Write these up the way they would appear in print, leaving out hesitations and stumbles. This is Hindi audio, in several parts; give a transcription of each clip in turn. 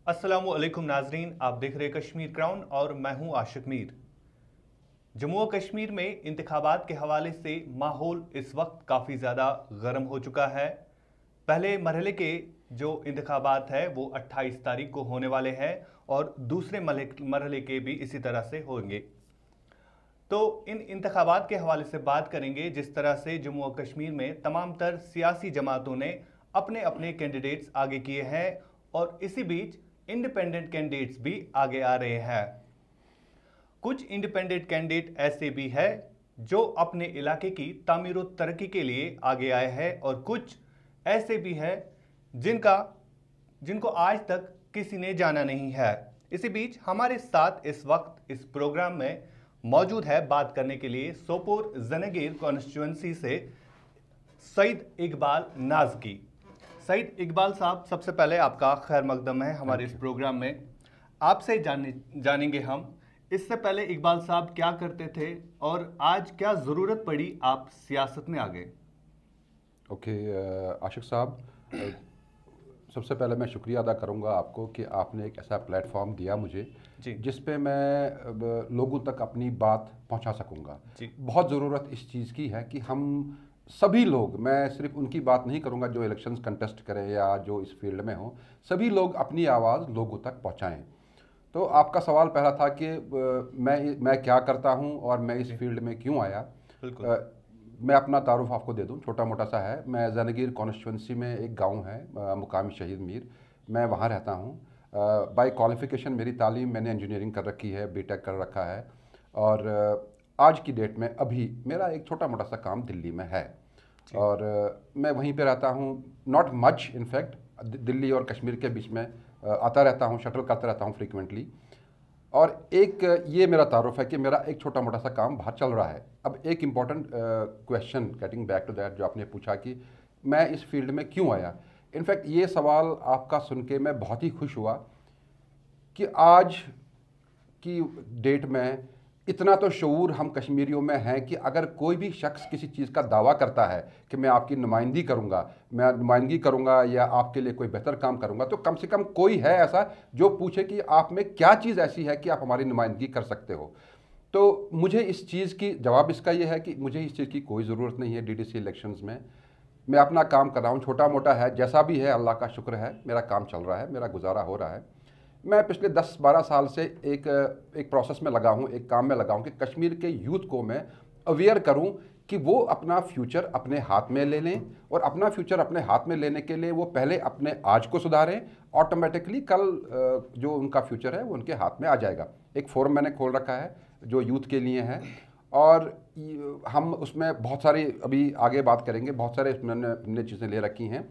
अस्सलामुअलैकुम नाजरीन, आप देख रहे कश्मीर क्राउन और मैं हूं आशिक मीर। जम्मू और कश्मीर में इंतखाबात के हवाले से माहौल इस वक्त काफ़ी ज़्यादा गर्म हो चुका है। पहले मरहले के जो इंतखाबात है वो 28 तारीख को होने वाले हैं और दूसरे मरहले के भी इसी तरह से होंगे। तो इन इंतखाबात के हवाले से बात करेंगे, जिस तरह से जम्मू और कश्मीर में तमाम तर सियासी जमातों ने अपने अपने कैंडिडेट्स आगे किए हैं और इसी बीच इंडिपेंडेंट कैंडिडेट्स भी आगे आ रहे हैं। कुछ इंडिपेंडेंट कैंडिडेट ऐसे भी हैं जो अपने इलाके की तामीर और तरक्की के लिए आगे आए हैं और कुछ ऐसे भी हैं जिनको आज तक किसी ने जाना नहीं है। इसी बीच हमारे साथ इस वक्त इस प्रोग्राम में मौजूद है बात करने के लिए सोपोर जनेगीर कॉन्स्टिट्यूंसी से सईद इकबाल नाज़की। सईद इकबाल साहब, सबसे पहले आपका खैर मकदम है हमारे इस प्रोग्राम में। आपसे जानेंगे हम, इससे पहले इकबाल साहब क्या करते थे और आज क्या ज़रूरत पड़ी आप सियासत में आ गए? ओके, आशिक साहब, सबसे पहले मैं शुक्रिया अदा करूंगा आपको कि आपने एक ऐसा प्लेटफॉर्म दिया मुझे जिस पे मैं लोगों तक अपनी बात पहुंचा सकूंगा। बहुत ज़रूरत इस चीज़ की है कि हम सभी लोग, मैं सिर्फ उनकी बात नहीं करूंगा जो इलेक्शंस कंटेस्ट करें या जो इस फील्ड में हो, सभी लोग अपनी आवाज़ लोगों तक पहुंचाएं। तो आपका सवाल पहला था कि मैं क्या करता हूं और मैं इस फील्ड में क्यों आया। मैं अपना तारुफ आपको दे दूं, छोटा मोटा सा है। मैं जनेगीर कॉन्स्टिट्यूंसी में एक गांव है मुकामी शहीद मीर, मैं वहां रहता हूं। बाय क्वालिफ़िकेशन मेरी तालीम, मैंने इंजीनियरिंग कर रखी है, बीटेक कर रखा है और आज की डेट में अभी मेरा एक छोटा मोटा सा काम दिल्ली में है और मैं वहीं पे रहता हूं। नॉट मच, इनफैक्ट दिल्ली और कश्मीर के बीच में आता रहता हूं, शटल करता रहता हूं फ्रीक्वेंटली। और एक ये मेरा तारुफ है कि मेरा एक छोटा मोटा सा काम बाहर चल रहा है। अब एक important question, getting back to that, जो आपने पूछा कि मैं इस फील्ड में क्यों आया। इनफैक्ट ये सवाल आपका सुन के मैं बहुत ही खुश हुआ कि आज की डेट में इतना तो शऊर हम कश्मीरियों में है कि अगर कोई भी शख्स किसी चीज़ का दावा करता है कि मैं आपकी नुमाइंदगी करूंगा या आपके लिए कोई बेहतर काम करूंगा, तो कम से कम कोई है ऐसा जो पूछे कि आप में क्या चीज़ ऐसी है कि आप हमारी नुमाइंदगी कर सकते हो। तो मुझे इस चीज़ की जवाब इसका ये है कि मुझे इस चीज़ की कोई ज़रूरत नहीं है। डीडीसी इलेक्शंस में मैं अपना काम कर रहा हूँ, छोटा मोटा है, जैसा भी है अल्लाह का शुक्र है, मेरा काम चल रहा है, मेरा गुजारा हो रहा है। मैं पिछले 10-12 साल से एक प्रोसेस में लगा हूँ, एक काम में लगा हूँ कि कश्मीर के यूथ को मैं अवेयर करूँ कि वो अपना फ्यूचर अपने हाथ में ले लें और अपना फ्यूचर अपने हाथ में लेने के लिए वो पहले अपने आज को सुधारें। ऑटोमेटिकली कल जो उनका फ्यूचर है वो उनके हाथ में आ जाएगा। एक फोरम मैंने खोल रखा है जो यूथ के लिए है और हम उसमें बहुत सारी, अभी आगे बात करेंगे, बहुत सारे हमने चीज़ें ले रखी हैं।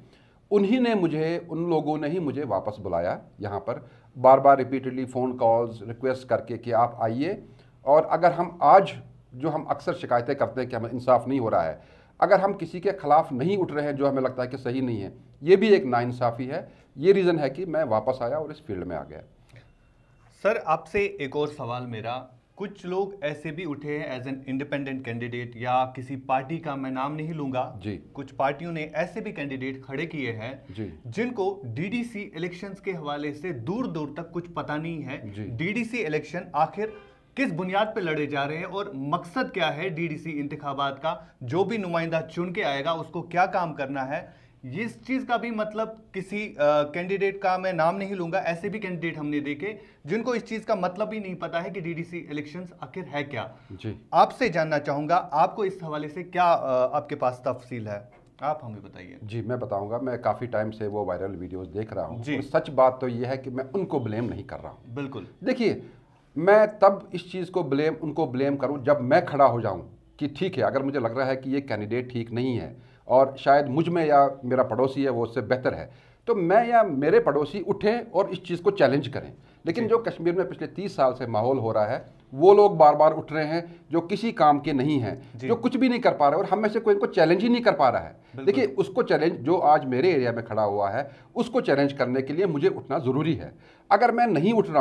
उन लोगों ने ही मुझे वापस बुलाया यहाँ पर, बार बार रिपीटेडली फ़ोन कॉल्स रिक्वेस्ट करके कि आप आइए। और अगर हम आज जो हम अक्सर शिकायतें करते हैं कि हमें इंसाफ नहीं हो रहा है, अगर हम किसी के ख़िलाफ़ नहीं उठ रहे हैं जो हमें लगता है कि सही नहीं है, ये भी एक नाइंसाफ़ी है। ये रीज़न है कि मैं वापस आया और इस फील्ड में आ गया। सर, आपसे एक और सवाल मेरा, कुछ लोग ऐसे भी उठे हैं एज एन इंडिपेंडेंट कैंडिडेट, या किसी पार्टी का मैं नाम नहीं लूंगा जी, कुछ पार्टियों ने ऐसे भी कैंडिडेट खड़े किए हैं जिनको डीडीसी इलेक्शंस के हवाले से दूर दूर तक कुछ पता नहीं है। डीडीसी इलेक्शन आखिर किस बुनियाद पे लड़े जा रहे हैं और मकसद क्या है डीडीसी इंतखाबात का, जो भी नुमाइंदा चुन के आएगा उसको क्या काम करना है, इस चीज का भी मतलब किसी कैंडिडेट का मैं नाम नहीं लूंगा, ऐसे भी कैंडिडेट हमने देखे जिनको इस चीज का मतलब ही नहीं पता है कि डीडीसी इलेक्शंस आखिर है क्या। जी, आपसे जानना चाहूंगा, आपको इस हवाले से क्या आपके पास तफसील है, आप हमें बताइए। जी, मैं बताऊंगा। मैं काफ़ी टाइम से वो वायरल वीडियोस देख रहा हूँ और सच बात तो ये है कि मैं उनको ब्लेम नहीं कर रहा हूँ। बिल्कुल, देखिए, मैं तब इस चीज़ को उनको ब्लेम करूँ जब मैं खड़ा हो जाऊँ कि ठीक है, अगर मुझे लग रहा है कि ये कैंडिडेट ठीक नहीं है और शायद मुझ में या मेरा पड़ोसी है वो उससे बेहतर है, तो मैं या मेरे पड़ोसी उठें और इस चीज़ को चैलेंज करें। लेकिन जो कश्मीर में पिछले 30 साल से माहौल हो रहा है, वो लोग बार बार उठ रहे हैं जो किसी काम के नहीं हैं, जो कुछ भी नहीं कर पा रहे और हम में से कोई इनको चैलेंज ही नहीं कर पा रहा है। देखिए, उसको चैलेंज, जो आज मेरे एरिया में खड़ा हुआ है, उसको चैलेंज करने के लिए मुझे उठना ज़रूरी है। अगर मैं नहीं उठ रहा हूँ,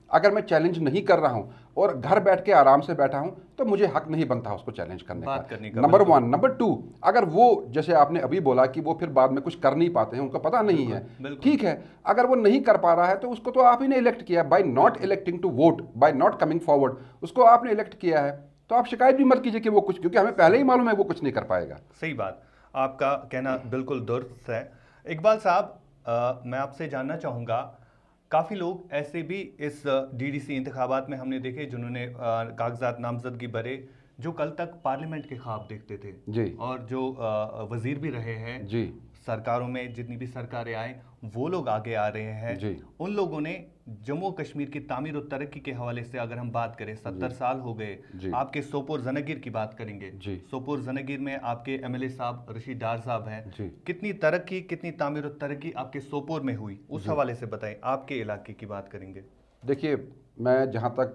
अगर मैं चैलेंज नहीं कर रहा हूं और घर बैठ के आराम से बैठा हूं तो मुझे हक नहीं बनता उसको चैलेंज करने का। नंबर 1। नंबर 2, अगर वो जैसे आपने अभी बोला कि वो फिर बाद में कुछ कर नहीं पाते हैं, उनको पता नहीं है, ठीक है, अगर वो नहीं कर पा रहा है तो उसको तो आप ही ने इलेक्ट किया, by not electing to vote, by not coming forward, उसको आपने इलेक्ट किया है, तो आप शिकायत भी मत कीजिए कि वो कुछ, क्योंकि हमें पहले ही मालूम है वो कुछ नहीं कर पाएगा। सही बात, आपका कहना बिल्कुल दुरुस्त है। इकबाल साहब, मैं आपसे जानना चाहूँगा, काफ़ी लोग ऐसे भी इस डीडीसी इंतखाबात में हमने देखे जिन्होंने कागजात नामजदगी भरे, जो कल तक पार्लियामेंट के ख्वाब देखते थे जी, और जो वजीर भी रहे हैं जी, सरकारों में, जितनी भी सरकारें आए वो लोग आगे आ रहे हैं जी, उन लोगों ने जम्मू कश्मीर की तामीर और तरक्की के हवाले से अगर हम बात करें, 70 साल हो गए। आपके सोपोर जनागीर की बात करेंगे, सोपोर जनागीर में आपके एमएलए साहब रशीद डार साहब हैं, कितनी तरक्की, कितनी तामीर और तरक्की आपके सोपोर में हुई, उस हवाले से बताएं। आपके इलाके की बात करेंगे। देखिए, मैं जहाँ तक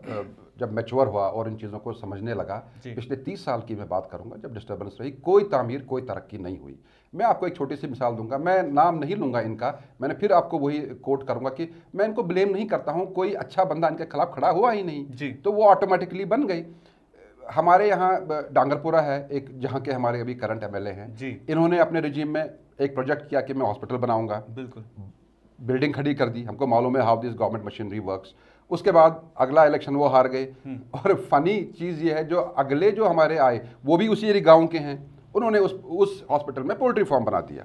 जब मैच्योर हुआ और इन चीज़ों को समझने लगा, पिछले 30 साल की मैं बात करूँगा, जब डिस्टर्बेंस रही, कोई तामीर, कोई तरक्की नहीं हुई। मैं आपको एक छोटी सी मिसाल दूंगा, मैं नाम नहीं लूँगा इनका, मैंने फिर आपको वही कोट करूँगा कि मैं इनको ब्लेम नहीं करता हूँ, कोई अच्छा बंदा इनके खिलाफ खड़ा हुआ ही नहीं, तो वो ऑटोमेटिकली बन गई। हमारे यहाँ डांगरपुरा है एक, जहाँ के हमारे अभी करंट एमएलए हैं, इन्होंने अपने रिजीम में एक प्रोजेक्ट किया कि मैं हॉस्पिटल बनाऊँगा, बिल्कुल बिल्डिंग खड़ी कर दी, हमको मालूम है how this government machinery works. उसके बाद अगला इलेक्शन वो हार गए, और फनी चीज़ ये है, जो अगले जो हमारे आए वो भी उसी गांव के हैं, उन्होंने उस हॉस्पिटल में पोल्ट्री फार्म बना दिया।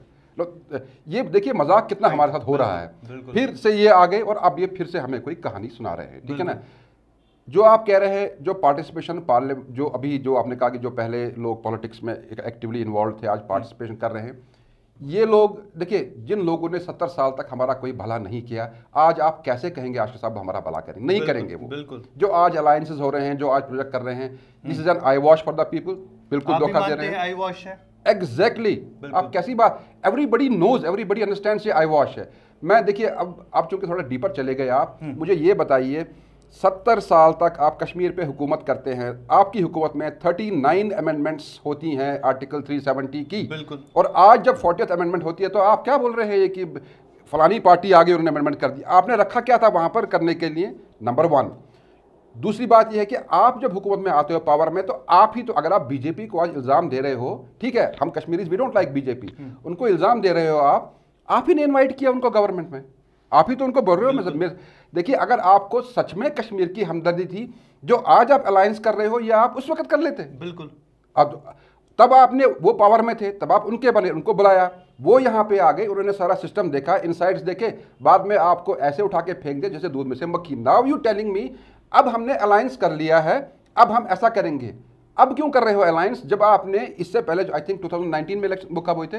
ये देखिए मजाक कितना हमारे साथ हो रहा है। फिर से ये आ गए और अब ये फिर से हमें कोई कहानी सुना रहे हैं, ठीक है ना। जो आप कह रहे हैं, जो पार्टिसिपेशन पार्लियामेंट, जो अभी जो आपने कहा कि जो पहले लोग पॉलिटिक्स में एक्टिवली इन्वॉल्व थे, आज पार्टिसिपेशन कर रहे हैं, ये लोग देखिए, जिन लोगों ने 70 साल तक हमारा कोई भला नहीं किया, आज आप कैसे कहेंगे आशिक साहब हमारा भला करेंगे? नहीं करेंगे वो। बिल्कुल। जो आज अलायंसेस हो रहे हैं, जो आज प्रोजेक्ट कर रहे हैं, this is an eye wash for the people, बिल्कुल धोखा दे रहे हैं। आई वॉश है, एग्जैक्टली। आप कैसी बात, एवरीबडी नोज, एवरीबडी अंडरस्टैंड्स, ये आई वॉश है। मैं देखिए, अब आप चूंकि थोड़ा डीपर चले गए, आप मुझे ये बताइए, 70 साल तक आप कश्मीर पे हुकूमत करते हैं, आपकी हुकूमत में 39 अमेंडमेंट्स होती हैं आर्टिकल 370 की, बिल्कुल, और आज जब 40th अमेंडमेंट होती है तो आप क्या बोल रहे हैं कि फलानी पार्टी आगे उन्होंने अमेंडमेंट कर दी? आपने रखा क्या था वहां पर करने के लिए? नंबर 1। दूसरी बात यह है कि आप जब हुकूमत में आते हो पावर में, तो आप ही तो, अगर आप बीजेपी को आज इल्ज़ाम दे रहे हो, ठीक है, हम Kashmiris we don't like BJP, उनको इल्ज़ाम दे रहे हो, आप ही ने इन्वाइट किया उनको गवर्नमेंट में, आप ही तो उनको बोल रहे हो। देखिए, अगर आपको सच में कश्मीर की हमदर्दी थी, जो आज आप अलायंस कर रहे हो, या आप उस वक्त कर लेते। बिल्कुल। अब तब आपने, वो पावर में थे, तब आप उनके बने, उनको बुलाया, वो यहाँ पे आ गए, उन्होंने सारा सिस्टम देखा, इनसाइड्स देखे, बाद में आपको ऐसे उठा के फेंक दे जैसे दूध में से मक्खी। नाउ यू टेलिंग मी, अब हमने अलायंस कर लिया है, अब हम ऐसा करेंगे। अब क्यों कर रहे हो अलायंस, जब आपने इससे पहले, आई थिंक 2019 में इलेक्शन, वो कब हुए थे?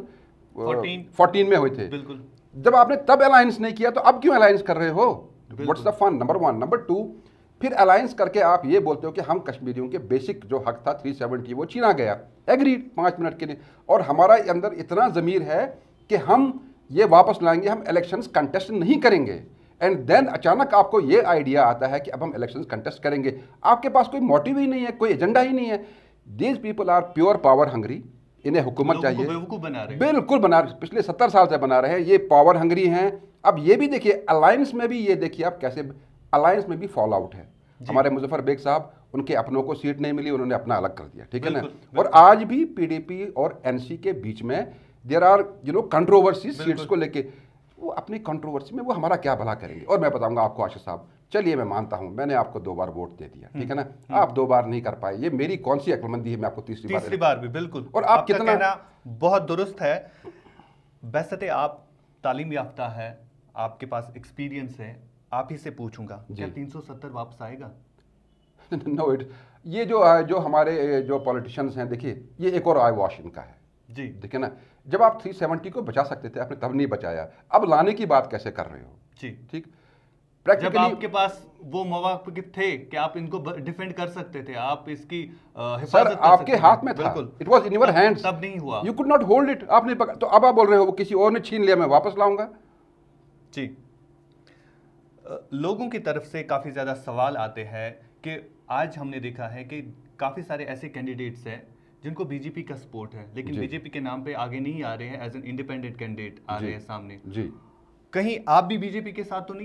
2014 में हुए थे। बिल्कुल। जब आपने तब अलायंस नहीं किया, तो अब क्यों अलायंस कर रहे हो? What's the fun? Number 1। Number 2, फिर अलायंस करके आप ये बोलते हो कि हम कश्मीरियों के बेसिक जो हक था 370 वो छीना गया। एग्रीड, 5 मिनट के लिए, और हमारा अंदर इतना ज़मीर है कि हम ये वापस लाएंगे, हम इलेक्शंस कंटेस्ट नहीं करेंगे। एंड देन अचानक आपको ये आइडिया आता है कि अब हम इलेक्शंस कंटेस्ट करेंगे। आपके पास कोई मोटिव ही नहीं है, कोई एजेंडा ही नहीं है। These people are pure power hungry, इन्हें हुकूमत चाहिए, बिल्कुल बना रहे, पिछले 70 साल से बना रहे हैं, ये पावर हंग्री हैं। अब ये भी देखिए, अलायंस में भी ये देखिए आप कैसे, अलायंस में भी फॉल आउट है। हमारे मुजफ्फर बेग साहब, उनके अपनों को सीट नहीं मिली, उन्होंने अपना अलग कर दिया, ठीक है ना। और आज भी पीडीपी और एनसी के बीच में देयर आर कंट्रोवर्सी सीट्स को लेके। वो अपनी कंट्रोवर्सी में वो हमारा क्या भला करेंगे? और मैं बताऊंगा आपको आशिष साहब, चलिए मैं मानता हूं, मैंने आपको 2 बार वोट दे दिया, ठीक है ना, आप 2 बार नहीं कर पाए, ये मेरी कौन सी अक्लमंदी है, मैं आपको तीसरी बार भी। बिल्कुल। और आप कितना कहना बहुत दुरुस्त है। वैसे आप तालीम याफ्ता है, आपके पास एक्सपीरियंस है, आप ही से पूछूंगा, क्या 370 वापस आएगा? नो, ये जो हमारे जो पॉलिटिशियंस हैं, देखिए ये एक और आई वॉश इनका है जी, देखिए ना। जब आप 370 को बचा सकते थे, आपने तब नहीं बचाया, अब लाने की बात कैसे कर रहे हो जी? ठीक, जब आपके पास वो मौके थे कि आप इनको डिफेंड कर सकते थे, आप इसकी हिफाजत आपके हाथ में था, it was in your hands, तब नहीं हुआ, you could not hold it, आपने तो अब आप बोल रहे हो वो किसी और ने छीन लिया, मैं वापस लाऊंगा जी। लोगों की तरफ से काफी ज्यादा सवाल आते हैं कि आज हमने देखा है कि काफी सारे ऐसे कैंडिडेट्स हैं जिनको बीजेपी का सपोर्ट है, लेकिन बीजेपी के नाम पे आगे नहीं आ रहे हैं, एज एन इंडिपेंडेंट कैंडिडेट आ रहे हैं सामने जी। कहीं आप भी बीजेपी के साथ तो नहीं है?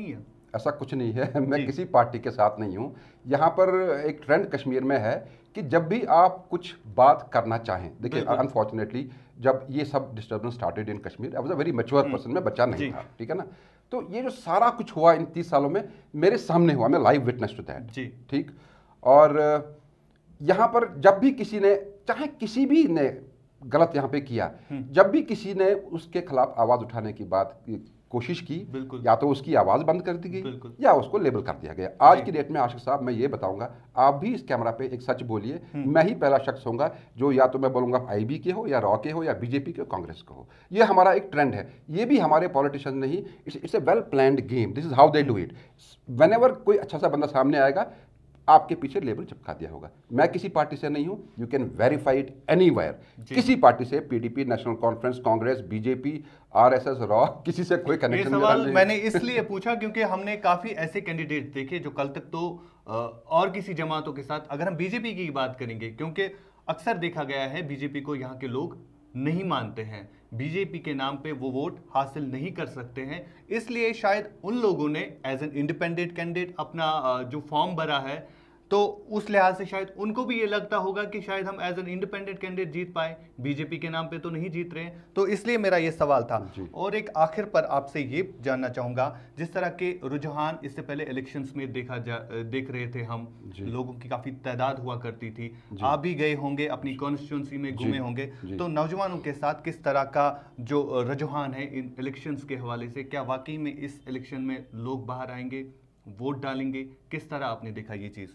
ऐसा कुछ नहीं है। मैं किसी पार्टी के साथ नहीं हूँ। यहाँ पर एक ट्रेंड कश्मीर में है कि जब भी आप कुछ बात करना चाहें, देखिए अनफॉर्चुनेटली जब ये सब disturbance started in Kashmir, I was a very mature person, मैं बच्चा नहीं था, ठीक है ना। तो ये जो सारा कुछ हुआ इन 30 सालों में मेरे सामने हुआ, मैं लाइव विटनेस टू दैट, ठीक। और यहाँ पर जब भी किसी ने, चाहे किसी भी ने गलत यहाँ पे किया, जब भी किसी ने उसके खिलाफ आवाज उठाने की बात कोशिश की, या तो उसकी आवाज बंद कर दी गई या उसको लेबल कर दिया गया। आज की डेट में आशिक साहब मैं ये बताऊंगा, आप भी इस कैमरा पे एक सच बोलिए, मैं ही पहला शख्स होऊंगा जो या तो मैं बोलूंगा आईबी के हो या रॉ के हो या बीजेपी के हो, कांग्रेस के हो। ये हमारा एक ट्रेंड है, ये भी हमारे पॉलिटिशियन नहीं, it's a well planned game, this is how they do it. Whenever कोई अच्छा सा बंदा सामने आएगा, आपके पीछे लेबल चिपका दिया होगा। मैं किसी पार्टी से नहीं हूं, you can verify it anywhere. किसी पार्टी से, PDP, national conference, Congress, BJP, RSS, रॉ, किसी से कोई कनेक्शन नहीं। ये सवाल मैंने इसलिए पूछा क्योंकि हमने काफी ऐसे कैंडिडेट देखे जो कल तक तो और किसी जमातों के साथ, अगर हम बीजेपी की बात करेंगे, क्योंकि अक्सर देखा गया है बीजेपी को यहाँ के लोग नहीं मानते हैं, बीजेपी के नाम पे वो वोट हासिल नहीं कर सकते हैं, इसलिए शायद उन लोगों ने एज एन इंडिपेंडेंट कैंडिडेट अपना जो फॉर्म भरा है, तो उस लिहाज से शायद उनको भी ये लगता होगा कि शायद हम एज एन इंडिपेंडेंट कैंडिडेट जीत पाए, बीजेपी के नाम पे तो नहीं जीत रहे हैं। तो इसलिए मेरा ये सवाल था। और एक आखिर पर आपसे ये जानना चाहूंगा, जिस तरह के रुझान इससे पहले इलेक्शंस में देख रहे थे हम, लोगों की काफी तादाद हुआ करती थी, आप भी गए होंगे, अपनी कॉन्स्टिट्यूंसी में घूमे होंगे, तो नौजवानों के साथ किस तरह का जो रुझान है इन इलेक्शंस के हवाले से, क्या वाकई में इस इलेक्शन में लोग बाहर आएंगे, वोट डालेंगे, किस तरह आपने देखा ये चीज़?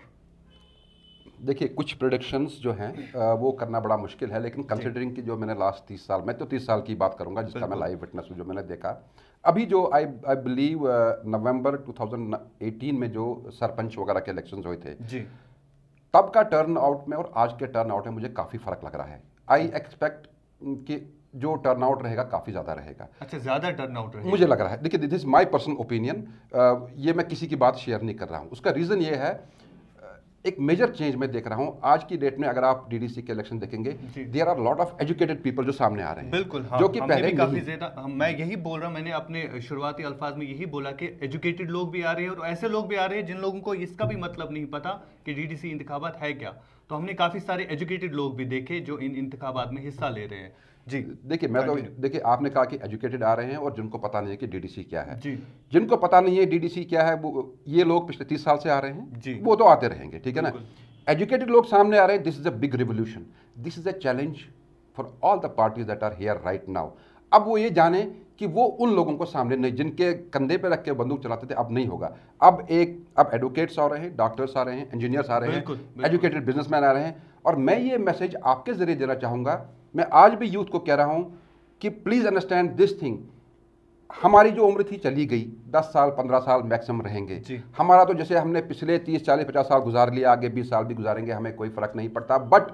देखिए, कुछ प्रेडिक्शंस जो हैं वो करना बड़ा मुश्किल है, लेकिन कंसिडरिंग कि जो मैंने लास्ट 30 साल, मैं तो 30 साल की बात करूंगा जिसका मैं लाइव विटनेस हूँ, जो मैंने देखा अभी, जो आई बिलीव नवंबर 2018 में जो सरपंच वगैरह के इलेक्शंस हुए थे जी, तब का टर्न आउट में और आज के टर्न आउट में मुझे काफ़ी फ़र्क लग रहा है। आई एक्सपेक्ट कि जो टर्न आउट रहेगा काफ़ी ज़्यादा रहेगा। अच्छा, ज़्यादा टर्न आउट रहेगा मुझे लग रहा है। देखिए, this is my personal opinion, ये मैं किसी की बात शेयर नहीं कर रहा हूँ। उसका रीज़न ये है, एक मेजर चेंज मैं देख रहा हूं आज की डेट में। अगर आप डीडीसी के इलेक्शन देखेंगे, there are lot of educated people जो सामने आ रहे हैं। बिल्कुल, हाँ, जो कि पहले काफी ज्यादा, मैं यही बोल रहा हूं, मैंने अपने शुरुआती अल्फाज में यही बोला कि एजुकेटेड लोग भी आ रहे हैं और ऐसे लोग भी आ रहे हैं जिन लोगों को इसका भी मतलब नहीं पता कि डीडीसी इंतखाबात है क्या। तो हमने काफी सारे एजुकेटेड लोग भी देखे जो इन इंतखाबात में हिस्सा ले रहे हैं। जी, देखिए, मैं तो, देखिए, आपने कहा कि एजुकेटेड आ रहे हैं और जिनको पता नहीं है कि डीडीसी क्या है। जी, जिनको पता नहीं है डीडीसी क्या है, वो ये लोग पिछले 30 साल से आ रहे हैं जी, वो तो आते रहेंगे, ठीक है ना। एजुकेटेड लोग सामने आ रहे हैं, this is a big revolution, this is a challenge for all the parties that are here right now. अब वो ये जाने कि वो उन लोगों को सामने नहीं, जिनके कंधे पे रख के बंदूक चलाते थे, अब नहीं होगा। अब एडवोकेट्स आ रहे हैं, डॉक्टर्स आ रहे हैं, इंजीनियर्स आ रहे हैं, एजुकेटेड बिजनेसमैन आ रहे हैं। और मैं ये मैसेज आपके जरिए देना चाहूँगा, मैं आज भी यूथ को कह रहा हूँ कि प्लीज़ अंडरस्टैंड दिस थिंग। हमारी जो उम्र थी चली गई, 10 साल 15 साल मैक्सिमम रहेंगे। हमारा तो जैसे हमने पिछले 30 40 50 साल गुजार लिया, आगे 20 साल भी गुजारेंगे, हमें कोई फ़र्क नहीं पड़ता। बट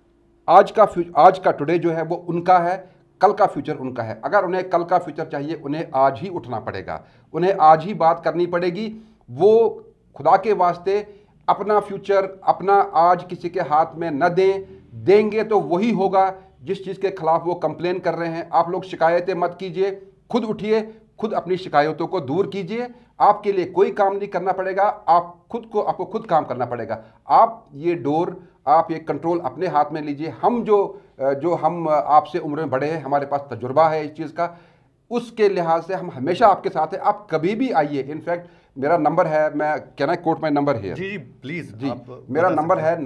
आज का टुडे जो है वो उनका है, कल का फ्यूचर उनका है। अगर उन्हें कल का फ्यूचर चाहिए, उन्हें आज ही उठना पड़ेगा, उन्हें आज ही बात करनी पड़ेगी। वो खुदा के वास्ते अपना फ्यूचर, अपना आज किसी के हाथ में न देंगे तो वही होगा जिस चीज़ के खिलाफ वो कंप्लेन कर रहे हैं। आप लोग शिकायतें मत कीजिए, खुद उठिए, खुद अपनी शिकायतों को दूर कीजिए। आपके लिए कोई काम नहीं करना पड़ेगा, आपको खुद काम करना पड़ेगा। आप ये डोर, आप ये कंट्रोल अपने हाथ में लीजिए। हम जो हम आपसे उम्र में बड़े हैं, हमारे पास तजुर्बा है इस चीज़ का, उसके लिहाज से हम हमेशा आपके साथ हैं। आप कभी भी आइए। इनफैक्ट मेरा नंबर है, मैं can I quote my number है? जी प्लीज़ जी, मेरा नंबर है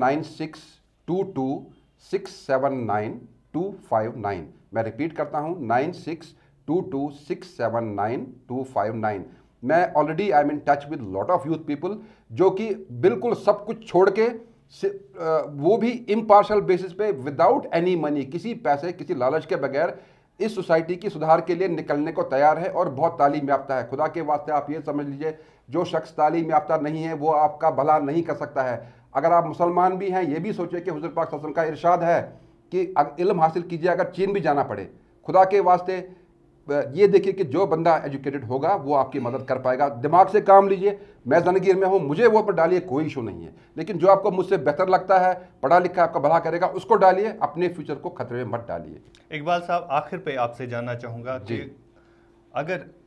9622679259। मैं रिपीट करता हूँ, 9622679259। मैं already I am in touch with lot of youth people जो कि बिल्कुल सब कुछ छोड़ के, वो भी इम्पार्शल बेसिस पे, विदाउट एनी मनी, किसी पैसे किसी लालच के बगैर इस सोसाइटी की सुधार के लिए निकलने को तैयार है और बहुत तालीम याफ्ता है। खुदा के वास्ते आप ये समझ लीजिए, जो शख्स तालीम याफ्ता नहीं है वो आपका भला नहीं कर सकता है। अगर आप मुसलमान भी हैं, ये भी सोचिए कि हुज़ूर पाक सल्लल्लाहु अलैहि वसल्लम का इरशाद है कि इल्म हासिल कीजिए, अगर चीन भी जाना पड़े। खुदा के वास्ते ये देखिए कि जो बंदा एजुकेटेड होगा वो आपकी मदद कर पाएगा। दिमाग से काम लीजिए। मैं ज़िंदगी में हूँ, मुझे वो पर डालिए, कोई इशू नहीं है। लेकिन जो आपको मुझसे बेहतर लगता है, पढ़ा लिखा आपका भला करेगा, उसको डालिए, अपने फ्यूचर को खतरे में मत डालिए। इकबाल साहब, आखिर पे आपसे जानना चाहूँगा कि अगर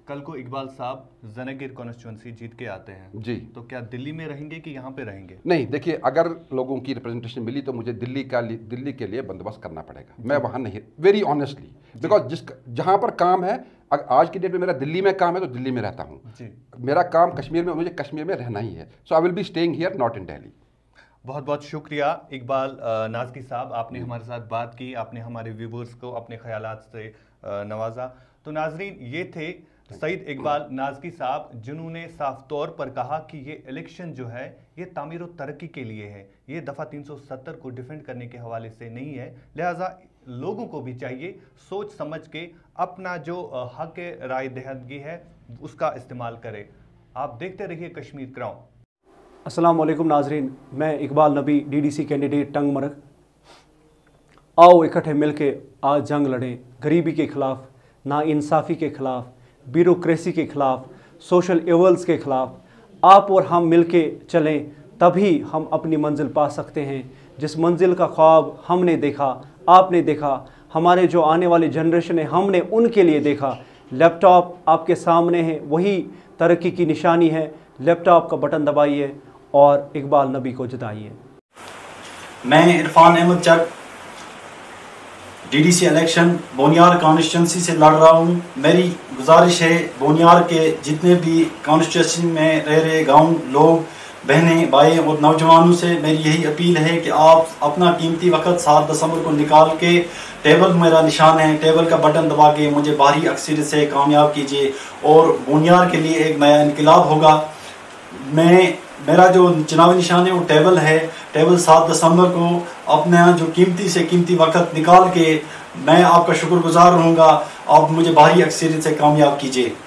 कल को इकबाल साहब जनागिर कॉन्स्टिट्यूंसी जीत के आते हैं जी, तो क्या दिल्ली में रहेंगे कि यहाँ पे रहेंगे? नहीं, देखिए, अगर लोगों की रिप्रेजेंटेशन मिली तो मुझे दिल्ली के लिए बंदोबस्त करना पड़ेगा। मैं वहाँ नहीं, वेरी ऑनेस्टली, बिकॉज जहाँ पर काम है, आज की डेट में मेरा दिल्ली में काम है तो दिल्ली में रहता हूँ। मेरा काम कश्मीर में, मुझे कश्मीर में रहना ही है। So I will be staying here, not in Delhi. बहुत बहुत शुक्रिया इकबाल नाज़की साहब, आपने हमारे साथ बात की, आपने हमारे व्यूवर्स को अपने ख्यालात से नवाजा। तो नाजरीन, ये थे सईद इकबाल नाज़की साहब, जिन्होंने साफ तौर पर कहा कि ये इलेक्शन जो है ये तामीर और तरक्की के लिए है, ये दफ़ा 370 को डिफेंड करने के हवाले से नहीं है। लिहाजा लोगों को भी चाहिए सोच समझ के अपना जो हक राय दहंदगी है उसका इस्तेमाल करें। आप देखते रहिए कश्मीर क्राउन। अस्सलाम वालेकुम नाजरीन, मैं इकबाल नबी, डीडीसी कैंडिडेट टंग मरग। आओ इकट्ठे मिलके आज जंग लड़ें, गरीबी के ख़िलाफ़, नाइंसाफ़ी के ख़िलाफ़, ब्यूरोक्रेसी के ख़िलाफ़, सोशल एवल्स के ख़िलाफ़। आप और हम मिलके चलें, तभी हम अपनी मंजिल पा सकते हैं। जिस मंजिल का ख्वाब हमने देखा, आपने देखा, हमारे जो आने वाली जनरेशन है हमने उनके लिए देखा। लैपटॉप आपके सामने है, वही तरक्की की निशानी है। लैपटॉप का बटन दबाइए और इकबाल नबी को जिताइए। मैं Irfan Ahmad Chak, DDC election Boniyar constituency से लड़ रहा हूँ। मेरी गुजारिश है, बोनियार के जितने भी कॉन्स्टिट्यूंसी में रह रहे गांव लोग, बहनें, भाई और नौजवानों से मेरी यही अपील है कि आप अपना कीमती वक्त 7 दिसंबर को निकाल के, टेबल मेरा निशान है, टेबल का बटन दबा के मुझे भारी अक्सरियत से कामयाब कीजिए और बोनियार के लिए एक नया इनकलाब होगा। मेरा जो चुनावी निशान है वो टेबल है। टेबल 7 दिसंबर को अपना जो कीमती से कीमती वक्त निकाल के मैं आपका शुक्रगुजार रहूँगा। आप मुझे भारी अक्सरियत से कामयाब कीजिए।